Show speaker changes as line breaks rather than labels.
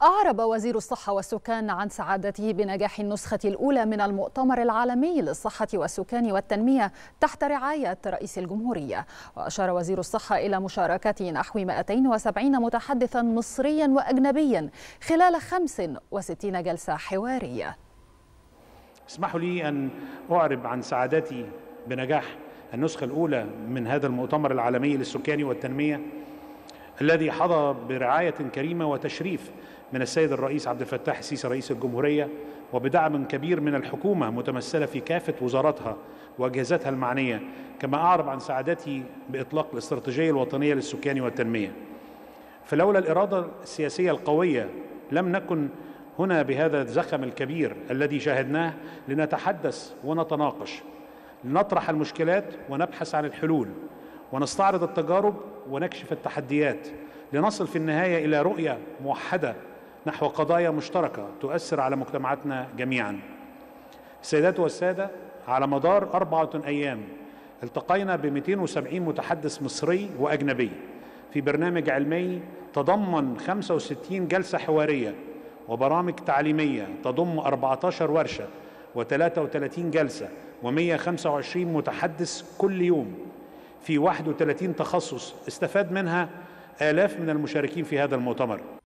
أعرب وزير الصحة والسكان عن سعادته بنجاح النسخة الأولى من المؤتمر العالمي للصحة والسكان والتنمية تحت رعاية رئيس الجمهورية. وأشار وزير الصحة إلى مشاركة نحو 270 متحدثا مصريا وأجنبيا خلال 65 جلسة حوارية.
اسمحوا لي أن أعرب عن سعادتي بنجاح النسخة الأولى من هذا المؤتمر العالمي للسكان والتنمية الذي حظى برعاية كريمة وتشريف من السيد الرئيس عبد الفتاح السيسي رئيس الجمهورية، وبدعم كبير من الحكومة متمثلة في كافة وزاراتها وأجهزتها المعنية. كما أعرب عن سعادتي بإطلاق الاستراتيجية الوطنية للسكان والتنمية. فلولا الإرادة السياسية القوية لم نكن هنا بهذا الزخم الكبير الذي شاهدناه لنتحدث ونتناقش، لنطرح المشكلات ونبحث عن الحلول، ونستعرض التجارب ونكشف التحديات، لنصل في النهاية إلى رؤية موحدة نحو قضايا مشتركة تؤثر على مجتمعاتنا جميعا. السيدات والسادة، على مدار 4 أيام التقينا ب 270 متحدث مصري وأجنبي في برنامج علمي تضمن 65 جلسة حوارية وبرامج تعليمية تضم 14 ورشة و33 جلسة و125 متحدث كل يوم في 31 تخصص استفاد منها آلاف من المشاركين في هذا المؤتمر.